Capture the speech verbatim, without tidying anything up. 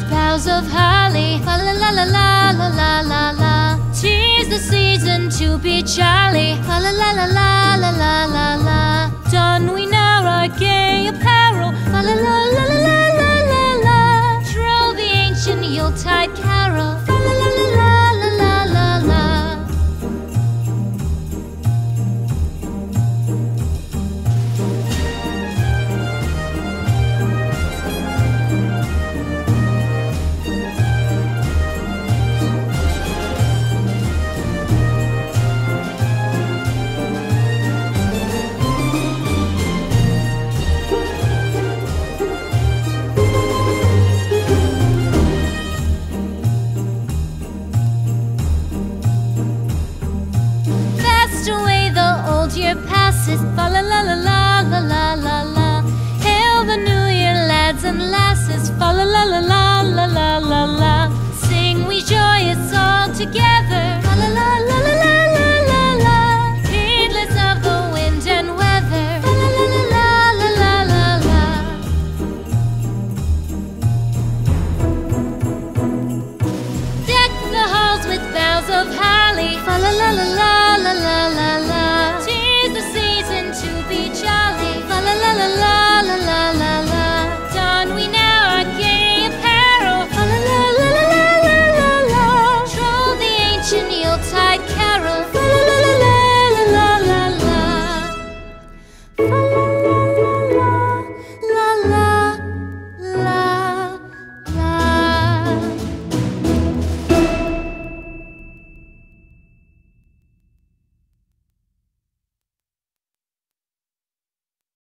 boughs of holly, fa la la la la la la la la. 'Tis the season to be jolly, fa la la la la la la la la. Don we now our gay apparel, fa la la la la la la la la. Troll the ancient Yuletide carol.